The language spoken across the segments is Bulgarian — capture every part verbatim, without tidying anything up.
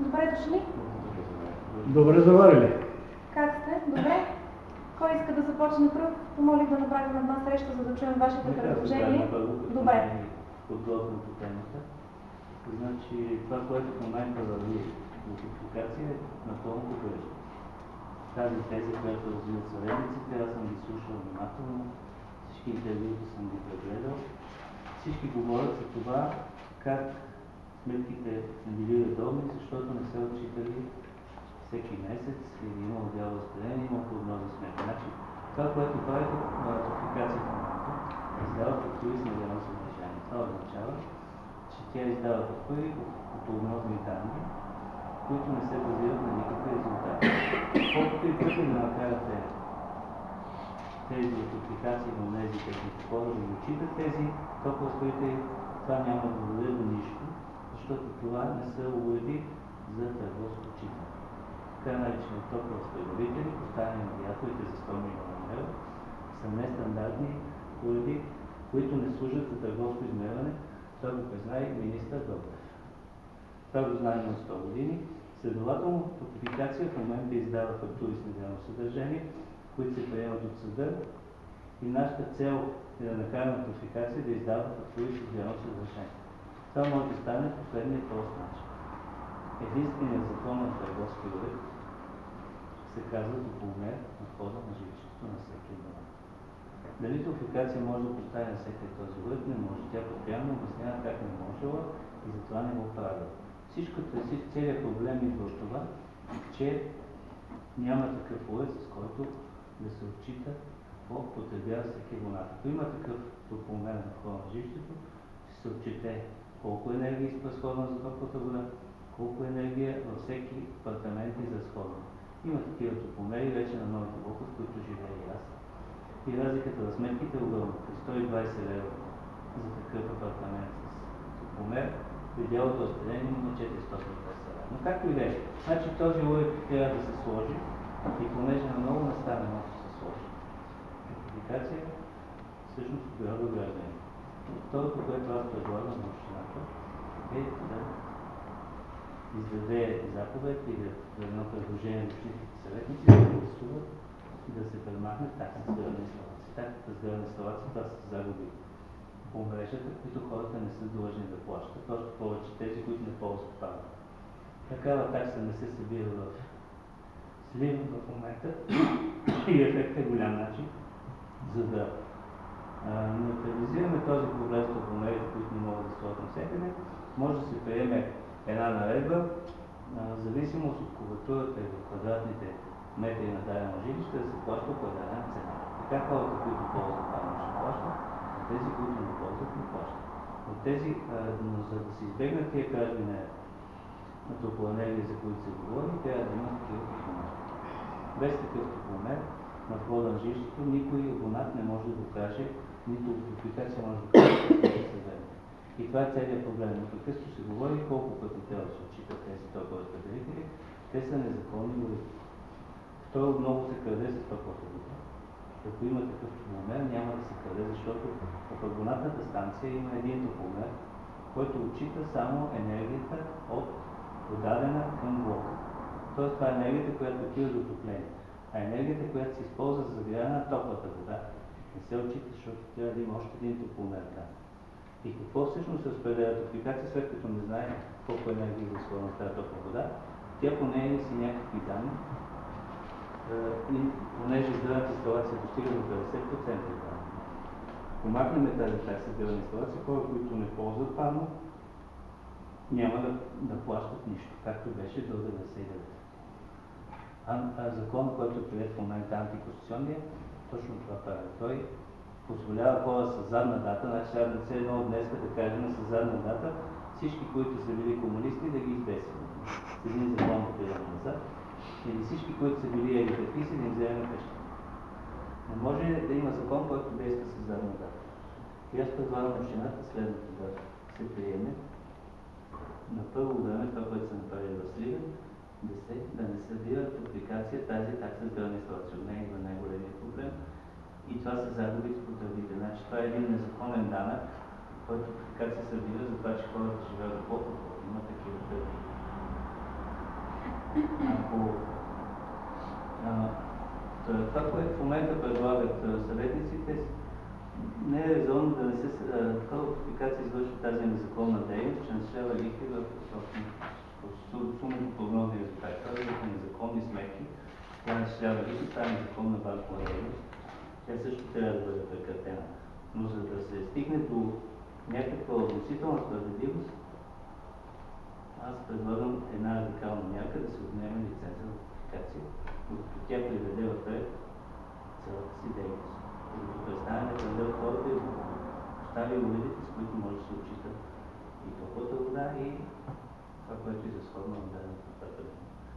Добре дошли. Добре заварили. Как сте? Добре. Кой иска да започне пръв? Помолих да направим една среща, за да чуем вашите предложения. Добре. Подготвям по темата. Значи, това, което в момента върви нотификация, е напълно погрешно. Тази теза, която развиват съветниците, аз съм ги слушал внимателно, всички интервюта съм ги прегледал. Всички говорят за това, как сметките не били редовни, защото не се отчитали всеки месец или имало дял разпределение, имало прогноза сметка. Значи, това, което прави нотификация в момента, издава фактури с неделно съдържание. Това означава, че тя издава фактури по прогнозни данни, които не се базират на никакви резултати. Колкото и пъти да накарате тези нотификации на тези техните хора да ги отчитат тези топлоразпределители, това няма да доведе до нищо, защото това не са уреди за търговско отчитане. Така наречени топлоразпределители, поставени на радиаторите за сто милиона лева, са нестандартни уреди, които не служат за търговско измерване. Това го признае министър Добрев. Това го знаем на сто години. Следователно, нотификация в момента издава фактури с неделно съдържание, които се приемат от съда, и нашата цел е да накараме нотификация да издава фактури с неделно съдържание. Това може да стане последния прост начин. Единственият закон на търговски уред се казва топломер на входа на жилището на всеки дом. Дали нотификация може да постави на всеки този уред? Не може. Тя постоянно обяснява как не можела и затова не го правила. Всичкото е, целият проблем идва от това, че няма такъв уред, с който да се отчита какво потребява всеки абонат. Ако има такъв топломер на входа на жилището, ще се отчете колко енергия е изразходвана за топлата вода, колко енергия във всеки апартамент е изразходвана. Има такива топломери вече на новите блокове, в които живея и аз. И разликата за сметките е огромна. При сто и двадесет лева за такъв апартамент с топломер, при дялото разпределение има четиристотин и двадесет лева. Но както и да е, значи този уред трябва да се сложи, и понеже на много места не може да се сложи нотификация, всъщност обявява граждани. Второто, което аз предлагам на общината, е да издаде заповед и да даде едно предложение на общинските съветници да гласуват и да се премахне таксата за сградна инсталация. Таксата за сградна инсталация, това са загуби по мрежата, които хората не са длъжни да плащат, още повече тези, които не ползват пара. Такава такса не се събира в Сливен в момента и ефектът е голям начин, за да неутрализираме този проблем с топломерите, които не могат да стоят навсякъде. Може да се приеме една наредба, в зависимост от кубатурата и в квадратните метри на дадено жилище, да се плаща определена цена. Така хората, които ползват пара, ще плащат, а тези, които не ползват, не плащат. От тези, но за да се избегнат тия кражби на топлоенергия, за които се говори, трябва да има такива топломери. Без такъв топломер на входа на жилището никой абонат не може да докаже, нито нотификация може да докаже какво ще се вземе. И това е целият проблем. Непрекъснато се говори колко пъти трябва да се отчитат тези топлоразпределители. Те са незаконни уреди. Второ, много се краде с топлата вода. Ако има такъв топломер, няма да се краде, защото в абонатната станция има един топломер, който отчита само енергията от подадена към блока. Тоест това е енергията, която отива до отопление. А енергията, която се използва за загряване на топлата вода, не се отчита, защото трябва да има още един топломер там. И какво всъщност се разпределя топликация, след като не знае колко енергия е изразходвана в тази топла вода, тя по нея си някакви данни и понеже здравната инсталация достига до петдесет процента данни. Ако махнем тази такса здравна инсталация, хора, които не ползват парно, няма да, да плащат нищо, както беше до деветдесет и девета. А, а законът, който е приет в момента антиконституционния, точно това прави. Той позволява хора с задна дата, значи сега да се едно от днес да кажем с задна дата, всички, които са били комунисти, да ги избесим. С един закон да приема назад. Или всички, които са били елитархисти, да им вземем къща. Не може да има закон, който действа с задна дата. И аз предлагам общината следното да се приеме. На първо време, това, което се направи в Сливен, да, се, да не събира топликация тази такса за сградна инсталация. От нея има най-големия проблем. И това са загубите по тръбите. Значи това е един незаконен данък, който топликация се събира за това, че хората живеят по-подходно. Има такива тръби. Ако а, това, което в момента предлагат съветниците, не е резонно да не се такава нотификация извършва тази незаконна дейност, че начислява лихви в сумно прогнозни резултати. Това са незаконни сметки, тя начислява лихви, това е незаконна банкова дейност. Тя също трябва да бъде прекратена. Но за да се стигне до някаква относителна справедливост, аз предлагам една радикална мярка да се отнеме лиценза на нотификация, докато тя приведе в ред цялата си дейност. Докато представяне да даде хората и постави уредите, с които може да се отчита и топлата вода, и това, което е изразходно на дадената напредък.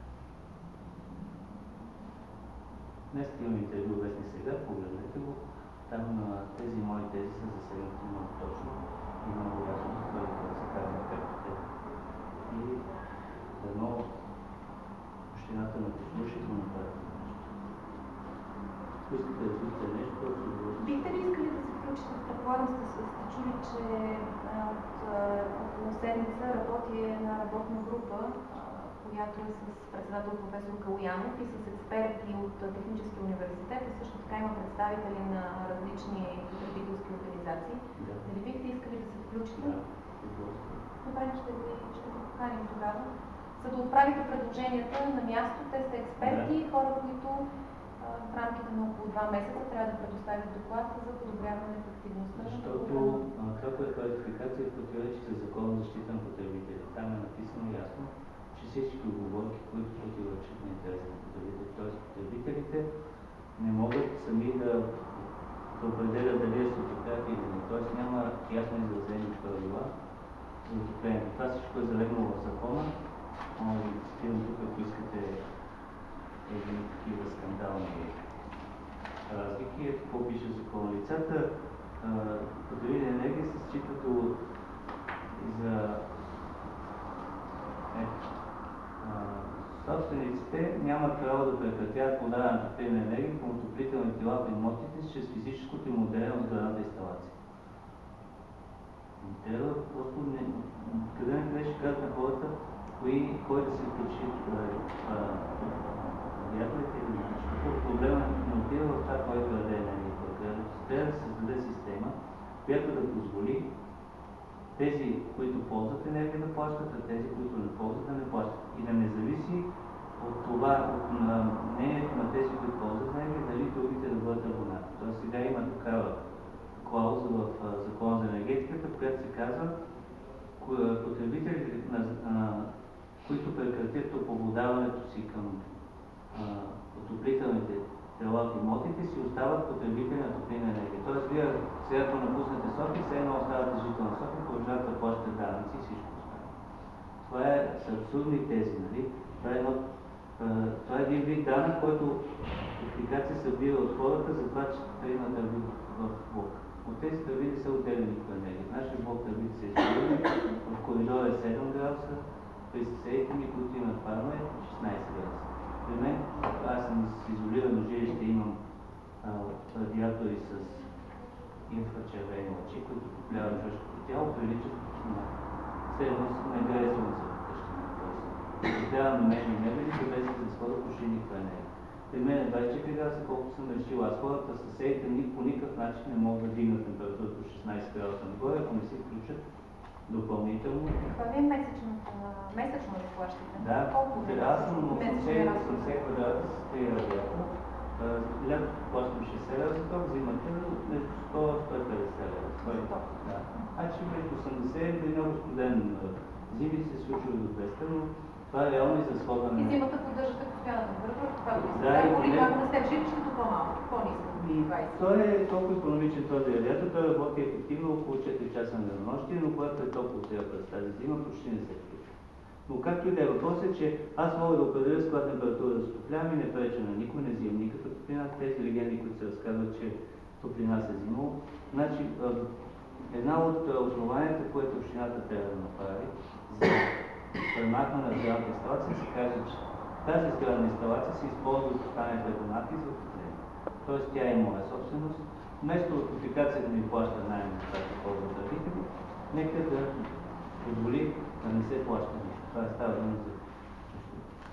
Днес имам интервю вестник Сега, погледнете го. Там тези мои тези са засегнати много точно и много ясно, това е да се казва както те. И дано общината на послуши да направи нещо. Ако искате да чуете нещо, то се говори. Бихте ли искали да се включите? Предполагам сте, сте чули, че от около седмица работи една работна група, която е с председател професор Калоянов и с експерти от Техническия университет, и също така има представители на различни потребителски организации. Да. Дали бихте искали да се включите? Да. Добре, ще ви, ще ви поканим тогава. За да отправите предложенията на място, те са експерти, да. Хора, които а, в рамките на около два месеца трябва да предоставят доклад за подобряване на ефективността. Защото това, което е квалификация, противоречи за Закон за защита на потребителите. Там е написано ясно, че всички оговорки, които противоречат на интереса на потребителите, т.е. потребителите не могат сами да, да определят дали е сертификат или не. Т.е. няма ясно изразени правила за отоплението. Това всичко е залегнало в закона. Може да цитирам тук, ако искате едни такива скандални разлики. Какво пише закон? Лицата потребители енергия се считат за е, собствениците нямат право да прекратяват подаването на топлинна енергия към отоплителни тела в имотите чрез физическото и модерно сградната инсталация. Те просто не, къде не къде ще кажат на хората, кои, кой да се включи приятелите или защото проблема не отива в това, който даде енергия. Трябва да се създаде система, която да позволи тези, които ползват енергия да плащат, а тези, които не ползват да не плащат. И да не зависи от това, от мнението на тези, които ползват енергия, дали другите да бъдат абонати. Тоест сега има такава клауза в Закона за енергетиката, в която се казва, потребителите, които прекратят топловодаването си към отоплителните тела в имотите, си остават потребители на топлинна енергия. Тоест, вие сега ако напуснете София, все едно оставате жител на София, продължавате да плащате данъци и всичко останало. Това е, са абсурдни тези, нали? Това е, едно, това е един вид данък, който апликация събира от хората за това, че те имат дърви в блок. От тези дърви не са отделени никаква енергия. Нашия блок дървите се изолирани, в коридора е седем градуса, при съседите ми, които имат парно, е шестнайсет градуса. При мен, аз съм с изолирано жилище, имам а, радиатори с инфрачервени лъчи, които топляват човешкото тяло, приличат на все едно не грее слънце в къщина. Трябва на мен и мебелите, без да се схода почти никаква енергия. При мен е двайсет и четири градуса, колкото съм решил. Аз хората, съседите ми по никакъв начин не могат да дигнат температурата от шестнайсет градуса нагоре, ако не се включат допълнително. Това ви е месечното, месечно да плащате? Да, колко аз съм осемдесет квадрата с три радиатора. Лятото плащам шейсет лева за ток, зимата между сто и сто и петдесет лева. Да. Значи между осемдесет и много студен зими се случва до двеста, но това е реално изразходване. И зимата поддържате постоянна температура, когато да, или когато не сте в жилището, по-малко, по-ниско. Той е толкова икономичен този радиатор, той работи ефективно около четири часа на денонощие, но когато е топло сега през тази зима, почти не се включва. Но както и да е, въпрос е, че аз мога да определя с каква температура да се топлявам и не преча на никой, не взимам никаква топлина. Тези легенди, които се разказват, че топлина се взимало. Значи, една от основанията, което общината трябва да направи за премахване на сградната инсталация, се казва, че тази сградна инсталация се използва от останалите абонати за отопление. Тоест тя е моя собственост. Вместо нотификацията да ми плаща найем, която ползва държители, нека да позволи да не се плаща нищо. Това е става дума за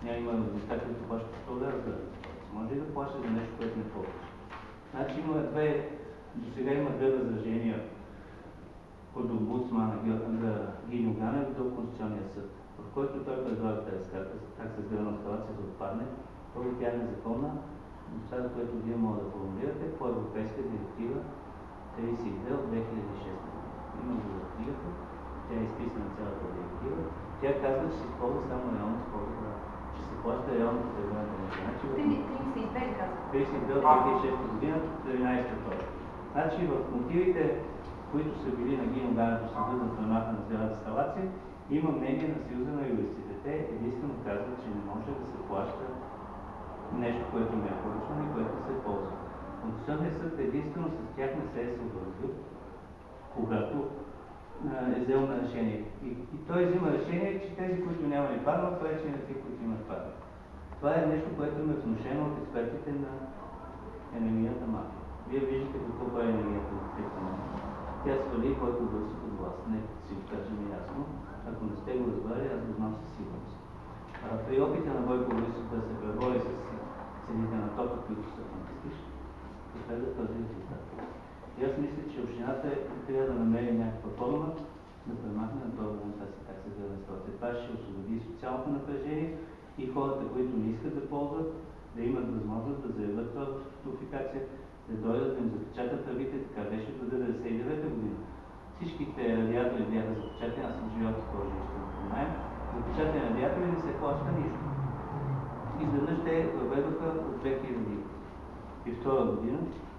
няма лица, които плащат сто лева за инсталация. Може и да плащат за нещо, което не ползваш. Значи има две, до сега има две възражения от омбудсмана за Гиньо Ганев до Конституционния съд, в който той предлага тази такса за сградна инсталация да отпадне. Първо, тя е незаконна, това, за което вие може да формулирате по Европейска директива тридесет и две от две хиляди и шеста година. Има го за книгата, тя е изписана цялата директива. Тя казва, че се използва само реално спорта, че се плаща реално потребяването на значи. тридесет и две казва. тридесет и две от две хиляди и шеста година, тринадесета точка. Значи в мотивите, които са били на Гиньо Ганев до съда за премахване на сградната инсталация, има мнение на Съюза на юристите. Те единствено казват, че не може да се плаща нещо, което не е поръчвано и което се ползва. Конституционният съд единствено с тях не се е съобразил, когато е взел на решение. И, и той взима решение, че тези, които нямали паднат, пречи на тези, които имат паднат. Това е нещо, което е внушено от експертите на енергийната мафия. Вие виждате какво прави енергията мафия. Тя свали който върши от власт. Не си го кажем ясно. Ако не сте го разбрали, аз го знам със сигурност. При опита на Бойко Борисов да се пребори с цените на тока, които са фантастични, последва този резултат. И аз мисля, че общината трябва да намери някаква форма да премахне на това време тази такса за инсталация. Това ще освободи социалното напрежение и хората, които не искат да ползват, да имат възможност да заявят това топлофикация, да дойдат да им запечатат тръбите. Така беше до деветдесет и девета година. Всичките радиатори бяха запечатани, аз съм живял в това жилище на наем. Запечатани радиатори не се плаща нищо. Изведнъж те въведоха от две хиляди и втора година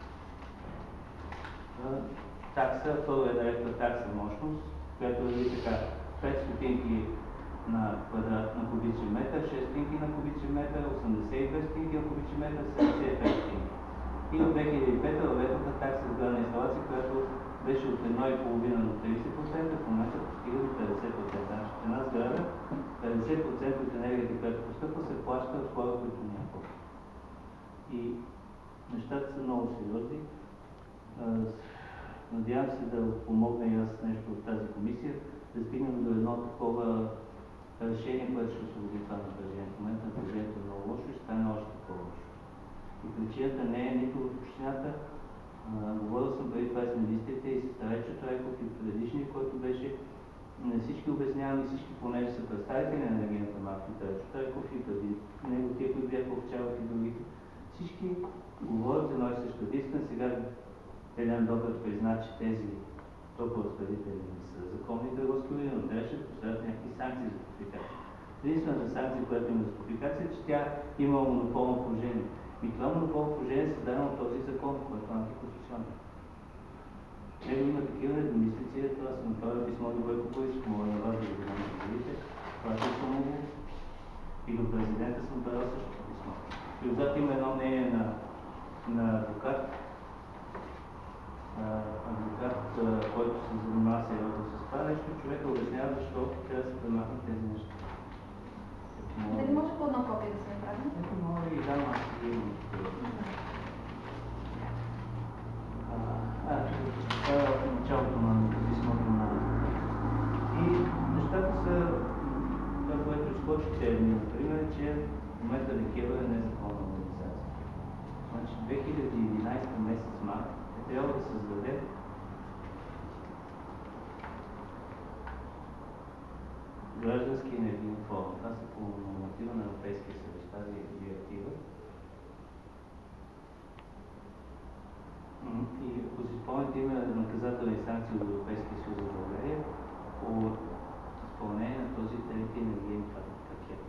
такса, първо е наречена такса мощност, която е така пет стотинки на квадрат на кубичен метър, шест стотинки на кубичен метър, осемдесет и две стотинки на кубичен метър, седемдесет и пет стотинки. И от две хиляди и пета въведоха такса за сградна инсталация, която беше от едно цяло и пет на тридесет процента, в момента постига до петдесет процента. Значи в една сграда петдесет процента от енергията, която постъпва, се плаща от хора, които няма. И нещата са много сериозни. Надявам се да помогна и аз нещо от тази комисия, да стигнем до едно такова решение, което ще освободи това напрежение. В момента напрежението е много лошо и ще стане още по-лошо. И причината не е нито в общината. Говорил съм преди това с министрите и с Трайчо Трайков и предишния, който беше. Не всички обяснявам и всички, понеже са представители на енергийната мафия, Трайчо Трайков и преди него, тия, които бяха Овчаров и другите. Всички говорят за едно и също единствено. Сега Елен Добрев призна, че тези топлоразпределители са законни търговски, но трябваше да поставят някакви санкции за топлофикация. Единствената санкция, която има за топлофикация, е, че тя има монополно положение. И това монополно положение е създадено от този закон, който е антиконституционен. Него има такива недомислици, това съм направил писмо до Бойко Борисов, мога на вас да го дам да видите. Пратил съм му и до президента съм правил същото писмо. И отзад има едно мнение на, на адвокат, адвокат, който се занимава сериозно с това нещо, човека обяснява защо трябва да се премахнат тези неща. Дали може по едно копие да се направи? Ето мога да ги дам, аз ще ги имам. Това е в началото на писмото на... И нещата са това, което изкочихте едни, например, че в момента ДКЕВР е незаконна организация. Значи две хиляди и единадесета месец март трябва да създаде граждански енергиен форум. Това са по норматива на Европейския съюз, тази директива. И ако си спомняте, има наказателни санкции от Европейския съюз за България по изпълнение на този трети енергиен пакет,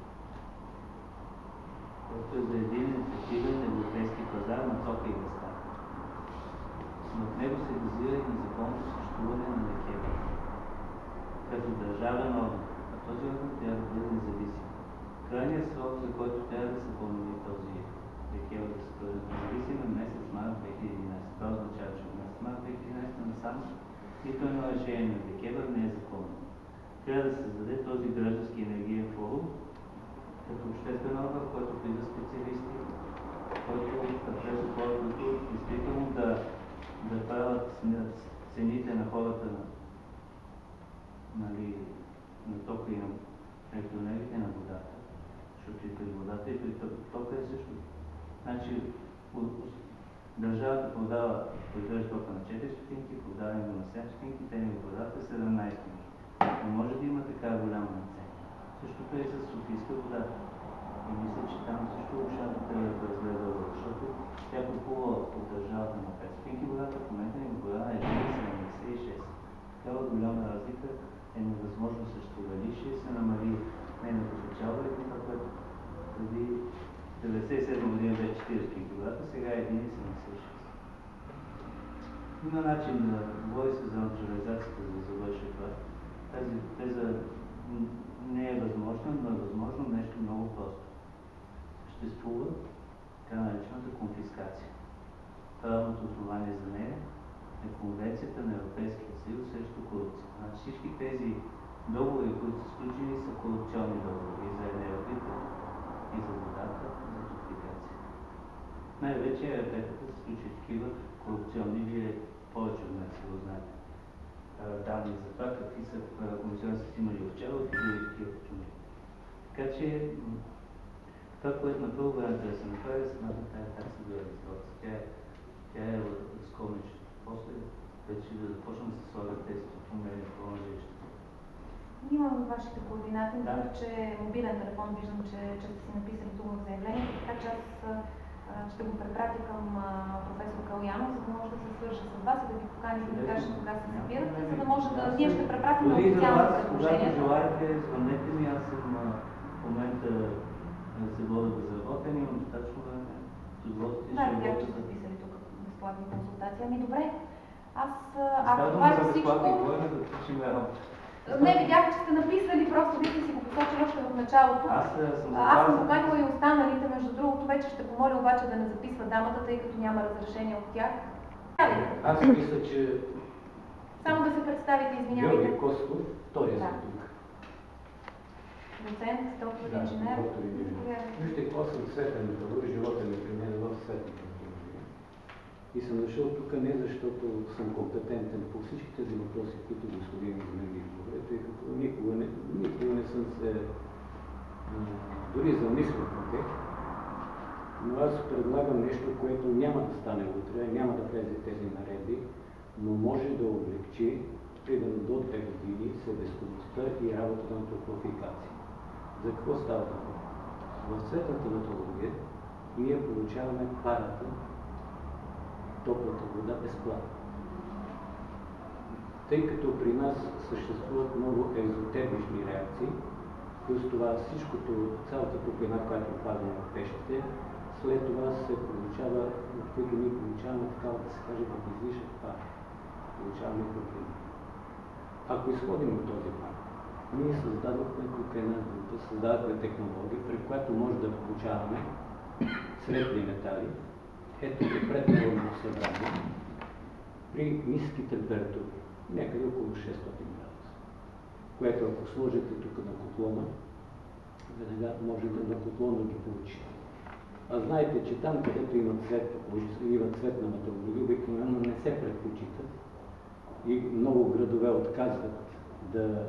който е за един ефективен европейски пазар на тока и газа. Но в него се базира и незаконното съществуване на ДКЕВР като държавен орган, а този орган трябва да бъде независим. Крайният срок, за който трябва да се промени този ДКЕВР да се бъде независим, е месец март две хиляди и единадесета. Това означава, че от месец март две хиляди и единадесета насам нито едно решение на ДКЕВР не е законно. Трябва да се създаде този граждански енергиен форум като обществен орган, в който влизат специалисти, който разглежда хора, които действително да да правят цените на хората, нали, на тока и на електроенергията и на водата. защото и при водата, и при тока е също. Значи, държавата продава, произвежда тока на четири стотинки, продава го на седем стотинки, те ни водата е седемнайсет стотинки. Не може да има такава голяма наценка. Същото е с Софийска вода. И мисля, че там също общата трябва да разгледа, защото тя купува от държавата на пет стотинки водата, в момента ни продава е един цяло седемдесет и шест. Такава голяма разлика е невъзможно също. Дали ще се намали нейната печалба и това, което преди деветдесет и седма година беше четирийсет стотинки водата, сега е един цяло седемдесет и шест. Има начин да говори се за натурализацията, за да завърши това. Тази теза не е възможна, но е възможно нещо много просто. Съществува така наречената конфискация. Правилното основание за нея е Конвенцията на Европейския съюз срещу корупция. Значи всички тези договори, които са сключени, са корупционни договори и за енергията, и за водата, и за топлификация. Най-вече енергетиката се сключи такива корупционни, вие повече от мен си го знаете. Данни за това, какви са комисионни са имали Овчаров и други такива почуни. Така че това, което на първо време трябва да се направи, е самата тая такса за регистрация. Тя, тя е разколничето. После вече да започнем да се слагат тези промени в жилището. Имам вашите координати, да. че мобилен телефон виждам, че, че сте си написали тук в заявлението, така че аз ще го препратя към професор Калоянов, за да може да се свърже с вас и да ви поканим да кажем кога се събирате, за да може да ние ще препратим на официалното предложение. Когато желаете, звънете ми, аз съм в момента се вода безработен, имам достатъчно време. Да, видях, че сте писали тук безплатни консултации. Ами добре, аз ако това е всичко... Не, видях, че сте написали, просто вие си го посочили още в началото. Аз съм Аз съм поканила и останалите, между другото, вече ще помоля обаче да не записва дамата, тъй като няма разрешение от тях. Аз мисля, че... Само да се представите, извинявайте. Георги Костов, втория съм тук. Доцент, доктор инженер. Доктор инженер. Вижте, аз съм светен металург, живота ми при мен в светната металургия. И съм дошъл тук не защото съм компетентен по всички тези въпроси, които господин Измени говори, тъй като никога не, никога не съм се а, дори замислил по тях. Но аз предлагам нещо, което няма да стане утре, няма да влезе тези наредби, но може да облегчи, примерно до две години, себестойността и работата на топлофикация. За какво става това? В цветната металургия ние получаваме парата, топлата вода безплатно. Тъй като при нас съществуват много екзотермични реакции, плюс това всичкото, цялата топлина, която падне в пещите, след това се получава, от които ние получаваме такава, да се каже, в излишък пар. Получаваме топлина. Ако изходим от този пар, ние създадохме тук една група, създадохме технология, при която може да получаваме средни метали. Ето е предварително събрание при ниски температури, някъде около шестстотин градуса, което ако сложите тук на котлона, веднага можете на котлона да ги получите. А знаете, че там, където има цвет, има цвет на металургия, обикновено не се предпочитат и много градове отказват да,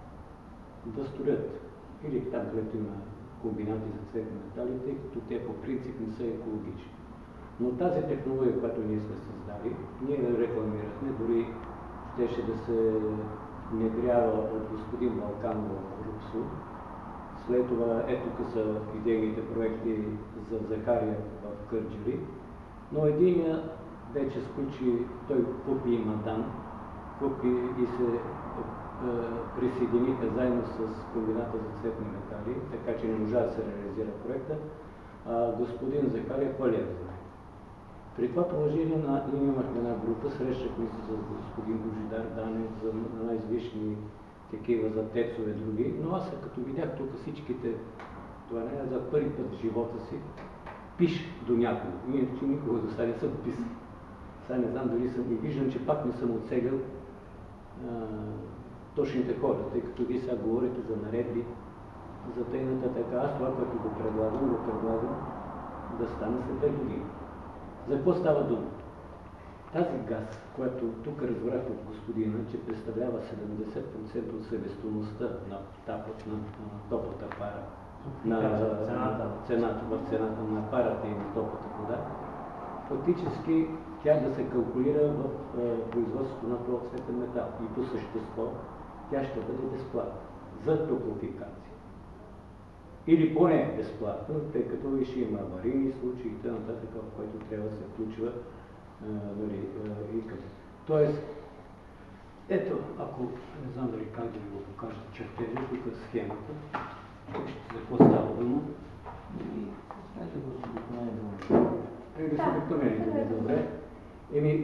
да строят. Или там, където има комбинати за цветни метали, тъй като те по принцип не са екологични. Но тази технология, която ние сме създали, ние я рекламирахме, дори щеше да се внедрява от господин Балканов в Рупсо. След това ето тук са идейните проекти за Захария в Кърджали. Но единия вече сключи, той купи и Мадан, купи и се е, присъединиха заедно с комбината за цветни метали, така че не можа да се реализира проекта. А господин Захария пълен знае. При това положение на, ние имахме една група, срещахме се с господин Божидар Данев за най-извишни такива за тецове други, но аз като видях тук всичките, това не е за първи път в живота си, пиш до някого. Иначе никога до сега не съм писал. Сега не знам дали съм и виждам, че пак не съм отсегал а, точните хора, тъй като вие сега говорите за наредби, за тайната така. Аз това, което го предлагам, го предлагам да стане след две години. За какво става дума? Тази газ, която тук разбрах от господина, че представлява седемдесет процента от себестойността на, на топлата пара на цената. цената, в цената на апарата и на топлата вода, фактически тя да се калкулира в е, производството на този цветен метал. И по същество тя ще бъде безплатна за топлофикация. Или поне безплатно, тъй като и ще има аварийни случаи и т.н., в който трябва да се включва е, нали, е, и към. Тоест, ето, ако не знам дали как да ви го покажа чертежа, тук е схемата. За какво става дума? Знаете го с обикновение дума. Еми да се обикновени да е добре. Еми,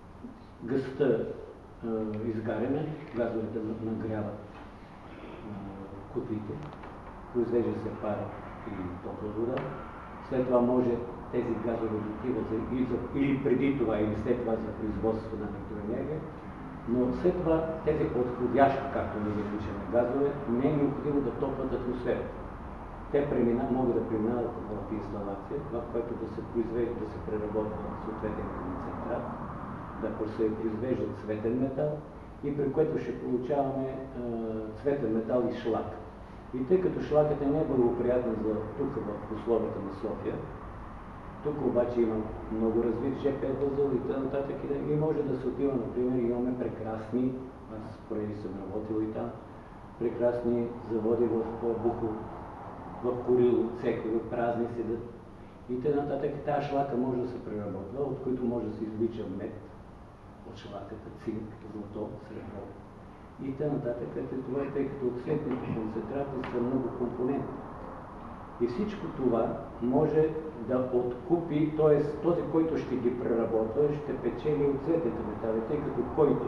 гъста е, изгаряне, газовете нагряват е, котлите, произвежда се пара или топла вода. След това може тези газове да отиват за, или, за, или преди това, или след това за производство на електроенергия. Но след това тези подходящи, както ние ги наричаме газове, не е необходимо да топлят атмосферата. Те премина, могат да преминават в инсталация, в което да се произвежда, да се преработва съответен концентрат, да се произвежда цветен метал и при което ще получаваме е, цветен метал и шлак. И тъй като шлакът е неблагоприятен за тук в условията на София, тук обаче има много развит ЖП възел и т.н. И може да се отива, например, имаме прекрасни, аз преди съм работил и там, прекрасни заводи в Бухово, в Курило, цехове, празни седат. И т.н. Тази шлака може да се преработва, от които може да се извлича мед от шлаката, цинк, злато, сребро. И т.н. Това е, тъй като оцветните концентрати са много компоненти. И всичко това може да откупи, т.е. този, който ще ги преработва, ще печели от цветните метали, тъй като който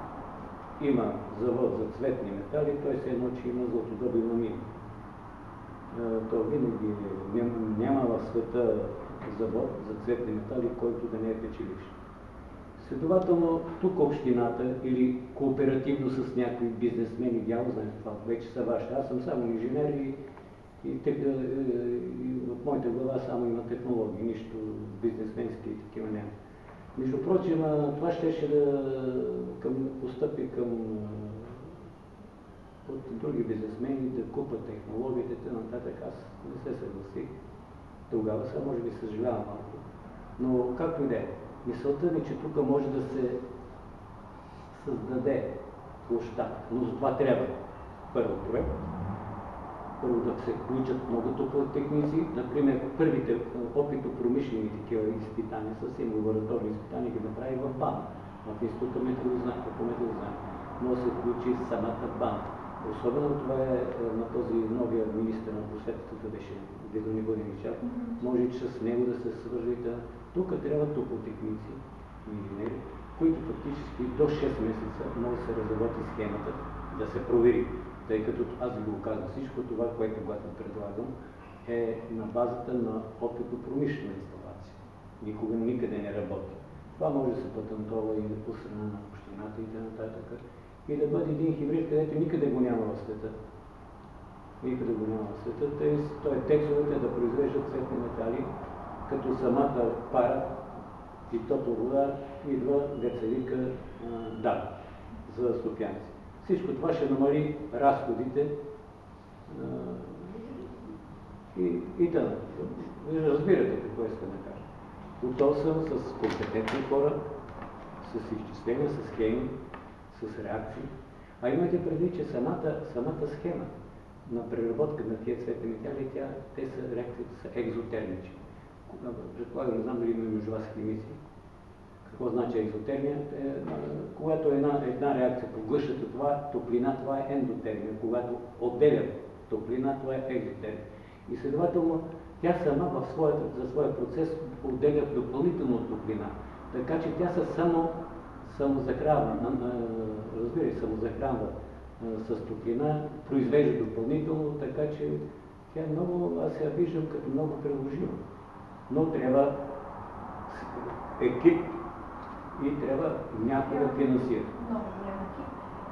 има завод за цветни метали, той се едно, че има златодобивна мина. То винаги няма в света завод за цветни метали, който да не е печеливш. Следователно, тук общината или кооперативно с някои бизнесмени, дяло, знаете, това вече са ваши. Аз съм само инженер и, и, и, и в моята глава само има технологии, нищо бизнесменски и такива няма. Между прочим, това щеше да към, постъпи към от други бизнесмени да купат технологиите, т.н. Аз не се съгласих. Тогава сега може би съжалявам малко. Но както и да е, мисълта ми, че тук може да се създаде площадка, но за това трябва първо проект, първо да се включат много топлотехници. Например, първите опитно-промишлени такива изпитания, съвсем лабораторни изпитания ги направи в БАН, в Института метеорология, по метеорология. Може да се включи самата БАН. Особено това е на този новия министър на просветата, беше Ведони Бъденичак. Може и с него да се свържите. Тук трябва топлотехници, инженери, които фактически до шест месеца може да се разработи схемата, да се провери. Тъй като аз ви го казвам, всичко това, което когато предлагам, е на базата на опитно-промишлена инсталация. Никога никъде не работи. Това може да се патентова и по страна на общината и т.н. И да бъде един хибрид, където никъде го няма в света. Никъде го няма в света. Той е текстовете да произвеждат цветни метали, като самата пара и топла вода идва, деца вика, да, за стопяници. Всичко това ще намали разходите а, и, и да. Разбирате какво искам да кажа. Готов съм с компетентни хора, с изчисления, с схеми, с реакции. А имайте предвид, че самата, самата схема на преработка на тия цветни метали, тя, те са, реакциите са екзотермични. Предполагам, не знам дали има между вас химици. Какво значи екзотермия? Е, когато една, една реакция поглъща това, топлина, това е ендотермия. Когато отделят топлина, това е екзотермия. И следователно, тя сама в своята, за своя процес отделя допълнително топлина. Така че тя се само самозахранва, разбира се, самозахранва с топлина, произвежда допълнително, така че тя е много, аз я виждам като много приложима. Но трябва екип и трябва някой да финансира. Много голям екип.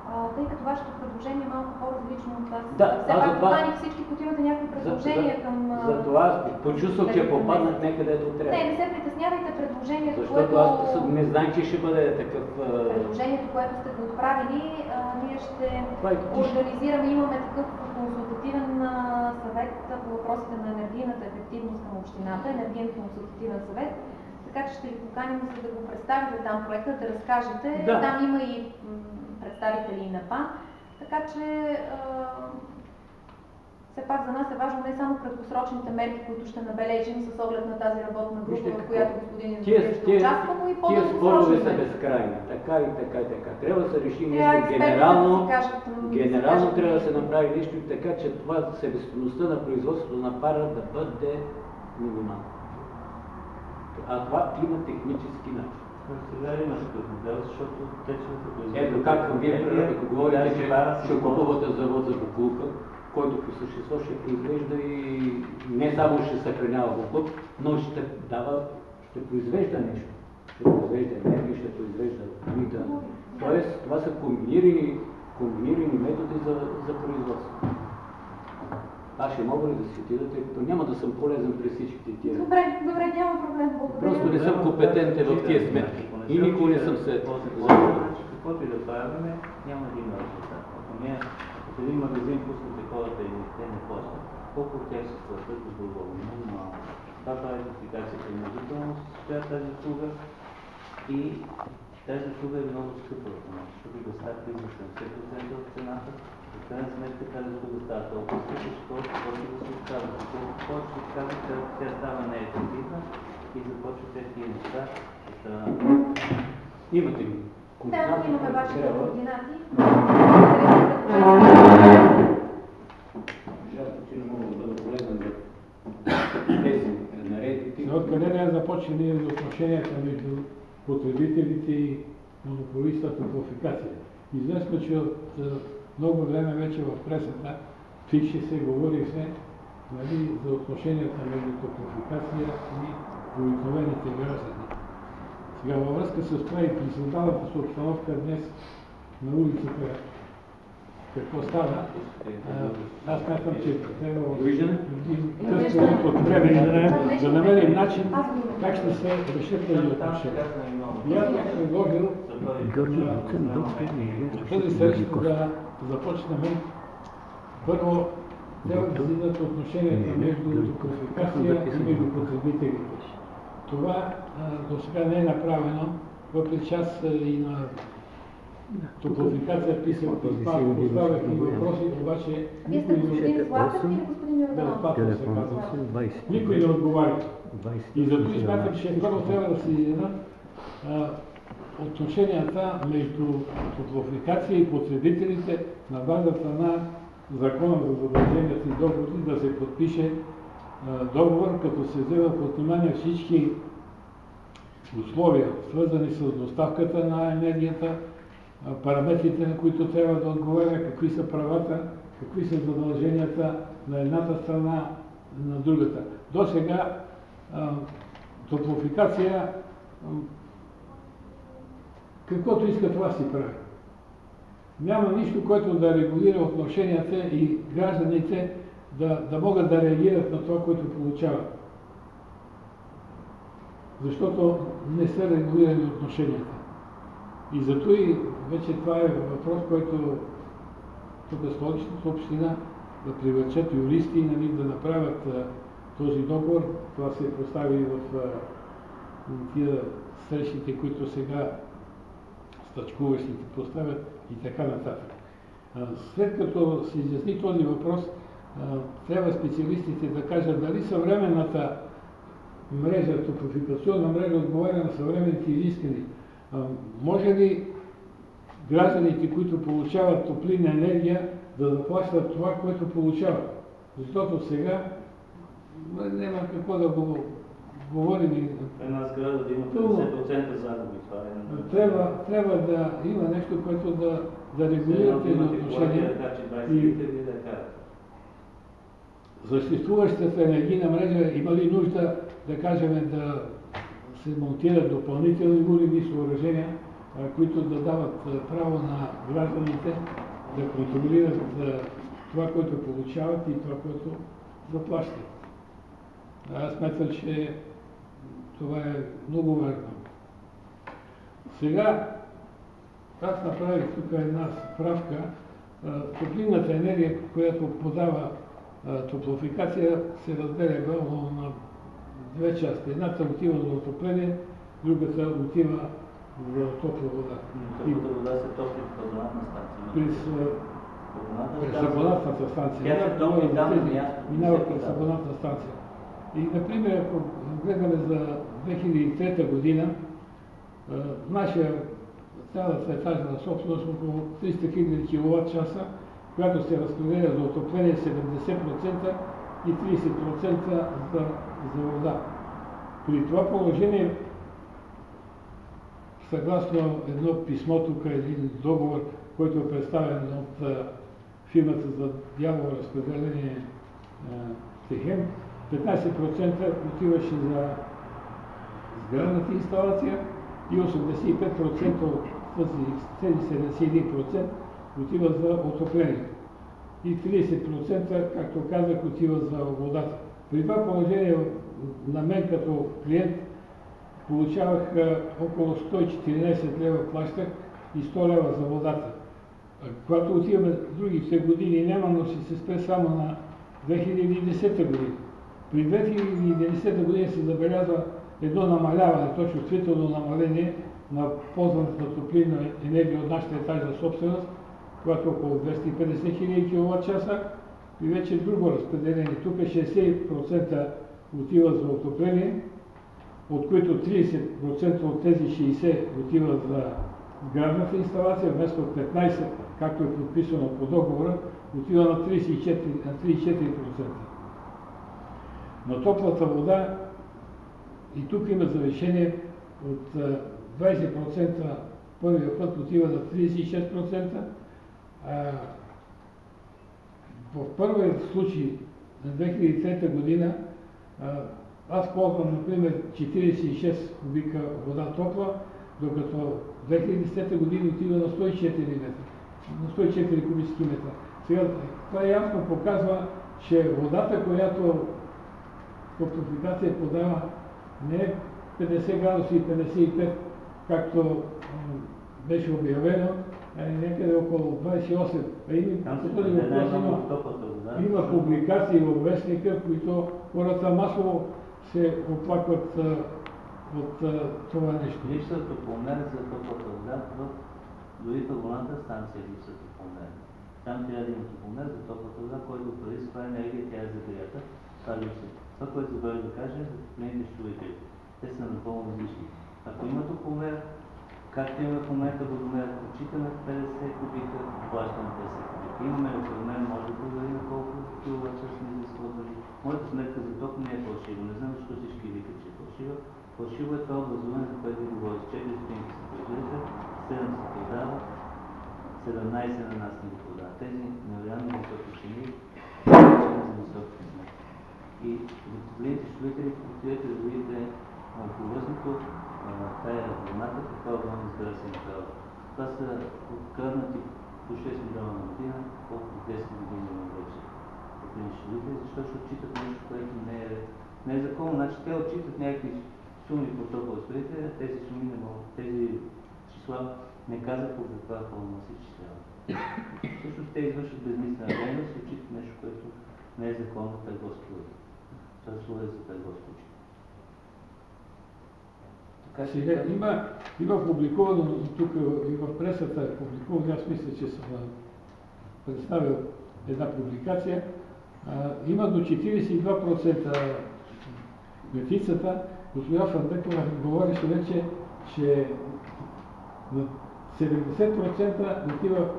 А, тъй като вашето предложение е малко по-различно от вас. Да, Все аз пак за това- поканих всички, които имате някакви предложения За- към... а, За това аз почувствах, че следващия попаднах месец. някъде до Не, трябва. не се притеснявайте, предложението, Защото което... аз съ- не знаех, че ще бъде такъв... а, Предложението, което сте го отправили, а, ние ще Това е тиш- организираме, имаме такъв консултативен а, съвет по въпросите на енергийната ефективност към общината, енергиен консултативен съвет, така че ще ви поканим, за да го представите там проекта, да разкажете. Да. Там има и м, представители и на ПАН, така че а, все пак за нас е важно не само краткосрочните мерки, които ще набележим с оглед на тази работна група, Вижте в какво- която господин Тия, Иванов ще тия, участва, но и тия по-дългосрочни спорове са мерки. безкрайни. Така и така и така. Трябва да се реши Трябва нещо експертите генерално. да си кажат, м, да си Генерално кажат трябва да се мнението. направи нещо така, че това себестойността на производството на пара да бъде минимална. А това има технически начин. Сега имаш такъв модел, защото течовете производят. Ето как вие енергия, говорите, тази че пара се ще купувате завод за боклука, който по същество ще произвежда и не само ще съхранява боклук, но ще дава, ще произвежда нещо. Ще произвежда енергия, ще произвежда мита. Тоест, това са комбинирани, комбинирани методи за, за производство. Аз ще мога ли да си отида, тъй като няма да съм полезен през всичките тия. Добре, добре, няма проблем. Благодаря. Просто не съм компетентен в тия сметки. И никога не съм се Значи, каквото и да правим, няма да има резултат. Ако ние в един магазин пускате хората и те не плащат, колко от тях се плащат доброволно? Малко. Това прави идентификацията и междуправно се състоя тази услуга и тази услуга е много скъпа в нас, защото доставка идва седемдесет процента от цената. В крайна сметка тази услуга става толкова скъпа, защото почва да се отказва. Колкото повече се отказва, тя става неефективна и започват тези неща от страната. Имате ли? Да, имаме вашите Трябва. координати. Жалко, че не мога да бъда полезен в тези наредите. Но откъде да започне отношенията между потребителите и монополиста топлофикация? Известно, че от е, много време вече в пресата пише се, говори се, нали, за отношенията между топлофикация и обикновените граждани. Сега във връзка с това и при създалата се обстановка днес на улицата, какво става, а, аз смятам, че трябва Довиждане. къс период от време да, да намерим начин как ще се решат тези отношения. И аз бях предложил тази среща да започнем. Първо, трябва да излизат отношенията между топлофикация и между потребителите. Това до сега не е направено, въпреки че аз и на топлофикация писал писма, поставях и въпроси, обаче Вие сте никой не господин Златев или господин Йорданов? безплатно се казва. Никой не отговаря. И зато и смятам, че първо трябва да се изяснят отношенията между топлофикация и потребителите на базата на Закона за задълженията и договорите да се подпише а, договор, като се взема под внимание всички условия, свързани с доставката на енергията, а, параметрите, на които трябва да отговаря, какви са правата, какви са задълженията на едната страна, на другата. До сега топлофикация а, каквото иска, това си прави. Няма нищо, което да регулира отношенията и гражданите да, да могат да реагират на това, което получават. Защото не са регулирани отношенията. И зато и вече това е въпрос, който тук Столичната община да привлечат юристи, нали, да направят а, този договор. Това се постави в а, тия срещите, които сега стачкуващите поставят и така нататък. След като се изясни този въпрос, трябва специалистите да кажат дали съвременната мрежа, топлофикационна мрежа отговаря на съвременните изисквания. Може ли гражданите, които получават топлинна енергия, да заплащат това, което получават? Защото сега няма какво да го говорим. Една сграда да има петдесет процента загуби. Това е... Трябва, трябва да има нещо, което да, да регулира тези отношения. И съществуващата енергийна мрежа има ли нужда, да кажем, да се монтират допълнителни горивни съоръжения, които да дават право на гражданите да контролират това, което получават и това, което заплащат. Аз смятам, че това е много важно. Сега аз направих тук една справка. Топлинната енергия, която подава Топлофикация, се разделя главно на две части. Едната отива за отопление, другата отива за топла вода. Топлата вода се топли в абонатна станция. През, през абонатната станция. Тя се топли там на място. Минава през абонатна станция. И, например, ако гледаме за две хиляди и трета година, нашия цялата етажна собственост около триста хиляди киловат часа, която се разпределя за отопление седемдесет процента и тридесет процента за, за вода. При това положение, съгласно едно писмо, тук е един договор, който е представен от а, фирмата за дялово разпределение Техем, петнадесет процента отиваше за сградната инсталация и осемдесет и пет процента от тези седемдесет и един процента отива за отопление. И тридесет процента, както казах, отива за водата. При това положение на мен като клиент получавах около сто и четиринадесет лева плащах и сто лева за водата. Когато отиваме в другите години, няма, но ще се спре само на две хиляди и десета година. При две хиляди и десета година се забелязва едно намаляване, точно чувствително намаление на ползването на топлинна енергия от нашата етажна собственост, която е около двеста и петдесет хиляди киловат часа, и вече е друго разпределение. Тук шестдесет процента отива за отопление, от които тридесет процента от тези шестдесет отива за сградната инсталация, вместо петнадесет процента, както е подписано по договора, отива на тридесет и четири процента. На топлата вода и тук има завишение от двадесет процента първия път отива на тридесет и шест процента. А, в първият случай на две хиляди и трета година а, аз ползвам, например, четиридесет и шест кубика вода топла, докато две хиляди и десета година отива на сто и четири метра, на сто и четири кубически метра. Сега, това ясно показва, че водата, която Топлофикация подава, не е петдесет градуса и петдесет и пет, както беше обявено, е някъде около двадесет и осем. А има, има, има публикации във вестника, които хората масово се оплакват а, от а, това нещо. Липса топломер за топлата вода, дори в абонатната станция липса топломер. Там трябва да има топломер за топлата вода, който преди с това енергия, тя е загрята. Това липса. Това, което забравя да кажа, за топлинните счетоводители. Те са напълно различни. Ако има топломер, както имаме в момента водомер, отчитаме петдесет кубика, плащаме петдесет кубика. Имаме електромен, може да проверим колко киловат час сме изразходвали. Моята сметка за ток не е фалшива. Не знам защо всички викат, че е фалшива. Фалшиво е това образуване, за което ви говоря. четири стотинки се произвежда, седем се продава, седемнадесет на нас не го продава. Тези невероятно високи цени, за високи цени. И за топлинните счетоводители отидете да видите околовръстното, тая вълната, каква вълна изграда се направя. Това са откраднати по шест милиона на година, колко десет години на вече топлинни счетоводители, защото ще отчитат нещо, което не е, не е законно. Значи те отчитат някакви суми по топлоразпределителя, а тези суми не могат, тези числа не казват по каква формула се изчисляват. Всъщност те извършват безмислена дейност и отчитат нещо, което не е законно в търговски лъд. Това е слове за търговски учит. Сега има, има публикувано, тук и в пресата е публикувано, аз мисля, че съм представил една публикация, а, има до четиридесет и два процента метицата. Госпожа Фандекова говореше вече, че на седемдесет процента отива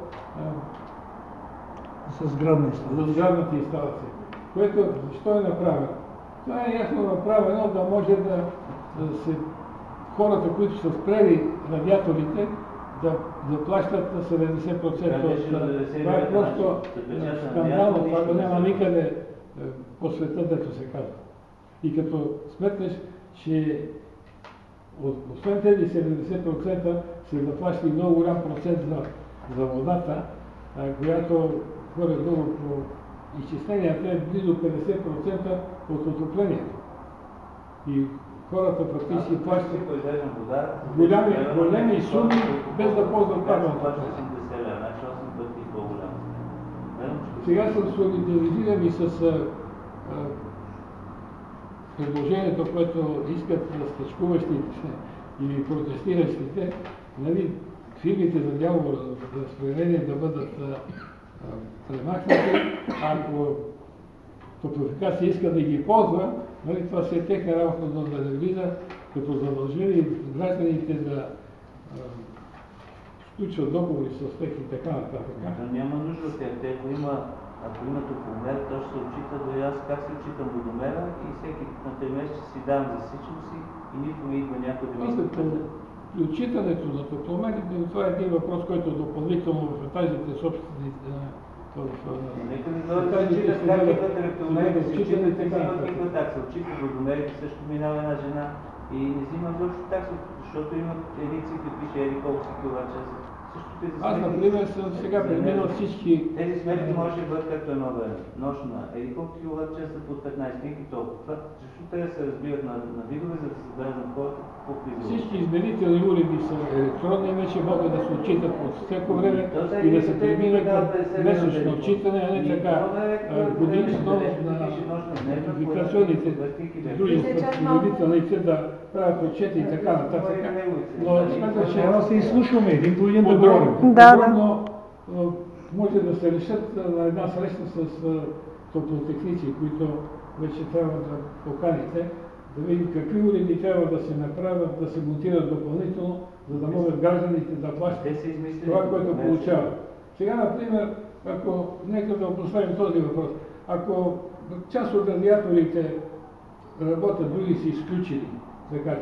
за сградната инсталация. Което защо е направено? Това е ясно направено, да може да, да се хората, които са спрели радиаторите, да, да плащат на седемдесет процента от това. Това е просто скандално, това го няма никъде по света, дето се казва. И като сметнеш, че освен тези седемдесет процента се заплаща и много голям процент за, за водата, а, която горе-долу по изчисленията е близо петдесет процента от отоплението. И хората фактически плащат голями, големи суми, без да ползват парното. Сега съм солидаризиран и с а, а, предложението, което искат стачкуващите и протестиращите, нали, фирмите за дялово разпределение да бъдат а, а, премахнати. Ако Топлофикация иска да ги ползва, нали, това си е техна работа, но да не влиза като задължени гражданите да сключват договори с тях и така нататък. Няма нужда от тях. Ако има, ако има топломер, то ще се отчита до аз как се отчитам водомера и всеки на три месеца си давам засичам си и нито ми идва някой да ми изпълня. И отчитането на топломерите, това е един въпрос, който е допълнително в етажите собствени. Нека не дойдат да се отчитат как идват електромерите, се отчитат, не взимат никаква такса. Отчитат водомерите, също минава една жена и не взимат въобще такса, защото имат едни цифри, пише еди колко си киловатт-часа. Аз, например, съм сега преминал всички... Тези сметки може да бъдат както едно да е нощна. Еди колко киловатт-часа по петнайсет и толкова. Защо те да се разбиват на, на видове, за да се съберат на хората по призор? Всички измерителни уреди са електронни, вече могат да се отчитат от всяко време и да се преминат към месечно отчитане, а не така годишно на идентификационните дружества, измерителните да правят отчети и така нататък. Но смятам, че трябва да се изслушваме един по един да говорим. Да, да. Може да се решат на една среща с топлотехници, които вече трябва да поканите, да видим какви уреди трябва да се направят, да се монтират допълнително, за да могат гражданите да плащат това, което получават. Сега, например, ако, нека да поставим този въпрос, ако част от радиаторите работят, други са изключени, да кажем,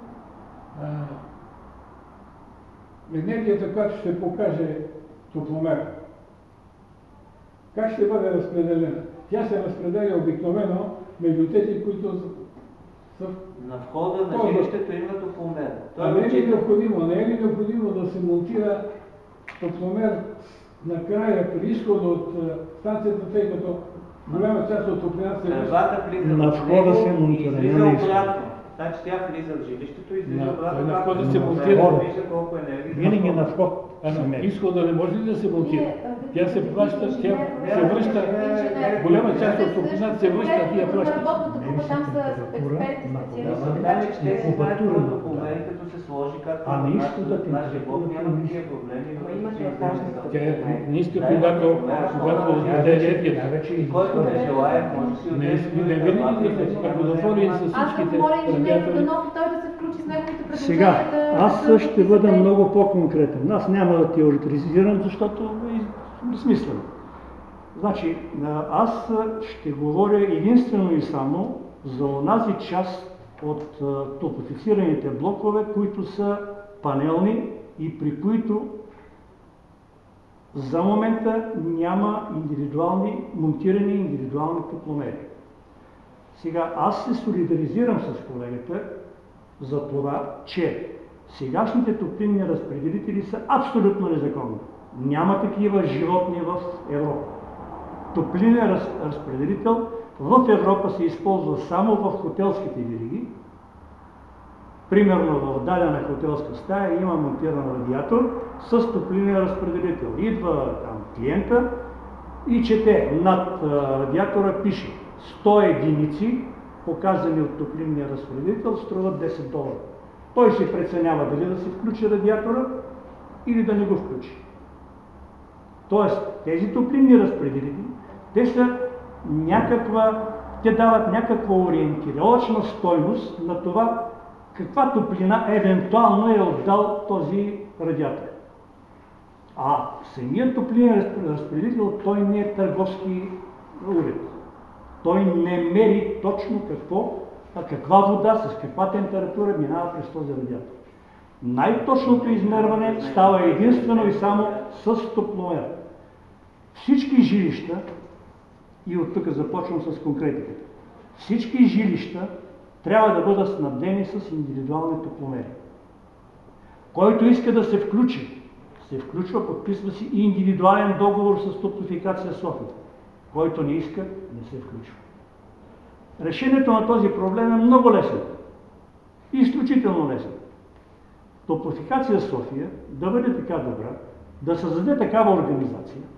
енергията, която ще покаже топломер, как ще бъде разпределена? Тя се разпределя обикновено между тези, които са... На входа на жилището има топломер. А не е ли необходимо, не е ли необходимо да се монтира топломер накрая при изхода от станцията, тъй като голяма част от топлината се... На входа се монтира, не на изхода. Значи тя влиза в жилището и излиза обратно. На входа се монтира. Винаги на вход. Изхода не може ли да се монтира? Тя се плаща, тя се връща, голяма част от топлината се връща, а тя плаща. Работната група там са експерти, специалисти. Значи ще се знаят топломери, като се сложи, както на нашия блок няма такива проблеми. Тя е ниска, когато даде енергията. Който не желая, може да си отнесе. Не винаги, ако затвори с всичките радиатори. Сега, аз ще бъда много по-конкретен. Аз няма да теоретизирам, защото е безсмислено. Значи, аз ще говоря единствено и само за онази част от топлофицираните блокове, които са панелни и при които за момента няма индивидуални, монтирани индивидуални топломери. Сега, аз се солидаризирам с колегата за това, че сегашните топлинни разпределители са абсолютно незаконни. Няма такива животни в Европа. Топлинен раз, разпределител в Европа се използва само в хотелските вериги. Примерно в дадена хотелска стая има монтиран радиатор с топлинен разпределител. Идва там клиента и чете над радиатора пише сто единици, показани от топлинния разпределител, струват десет долара. Той се преценява дали да се включи радиатора или да не го включи. Тоест, тези топлинни разпределители, те са някаква, те дават някаква ориентировъчна стойност на това, каква топлина евентуално е отдал този радиатор. А самият топлинен разпределител, той не е търговски уред. Той не мери точно какво, каква вода, с каква температура минава през този радиатор. Най-точното измерване става единствено и само с топломер. Всички жилища, и от тук започвам с конкретиката, всички жилища трябва да бъдат снабдени с индивидуални топломери. Който иска да се включи, се включва, подписва си и индивидуален договор с Топлофикация София. Който не иска, не се включва. Решението на този проблем е много лесно. Изключително лесно. Топлофикация София да бъде така добра, да създаде такава организация,